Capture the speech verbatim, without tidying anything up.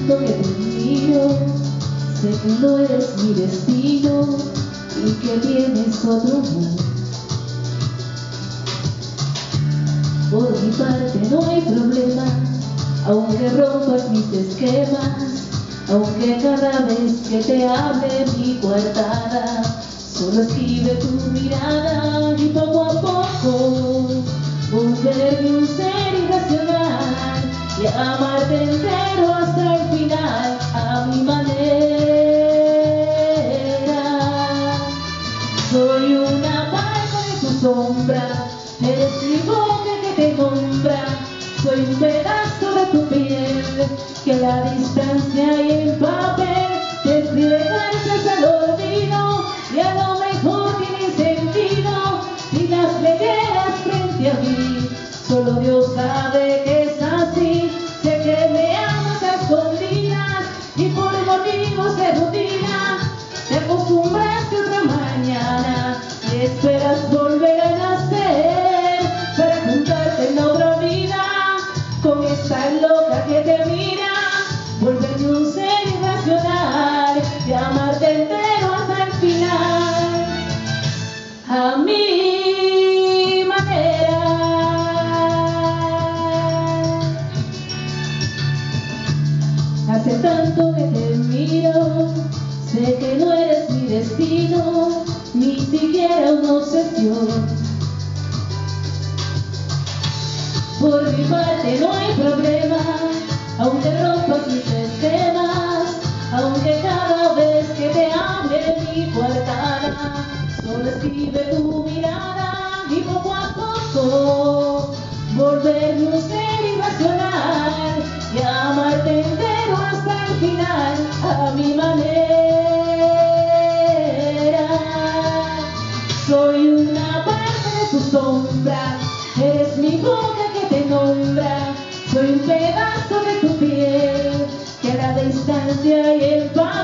tanto que te miro, sé que no eres mi destino y que tienes otro amor. Por mi parte no hay problema, aunque rompas mis esquemas, aunque cada vez que te hable mi coartada, solo esquive tu mirada y poco a poco volverme un ser irracional y amarte entero hasta el final a mi manera. Soy una parte de tu sombra, eres mi boca que te nombra, soy un pedazo de tu piel que la distancia y el papel te escribe cartas al olvido y a lo mejor tiene sentido si las leyeras frente a mí. Solo Dios sabe que es así, sé que me amas a escondidas y por motivos de rutina te acostumbraste otra mañana y esperas volver a nacer para juntarte en la otra vida con esta loca que te mira, volverme un ser irracional y amarte entero hasta el final a mi manera. Hace tanto que te miro, sé que no eres mi destino, ni siquiera una obsesión. Por mi parte no hay problema, aunque rompas mis esquemas, aunque cada vez que te hable mi coartada, solo escribe tu mirada y poco a poco volverme un ser irracional y amarte entero hasta el final a mi manera. Soy una parte de tu sombra, eres mi boca que te nombra, soy un pedazo de tu piel que a la distancia y el